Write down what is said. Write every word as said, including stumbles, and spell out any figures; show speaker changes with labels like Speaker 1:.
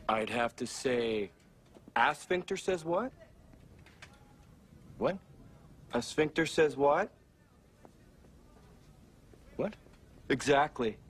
Speaker 1: I'd have to say, a sphincter says what?
Speaker 2: What?
Speaker 1: A sphincter says what?
Speaker 2: What?
Speaker 1: Exactly.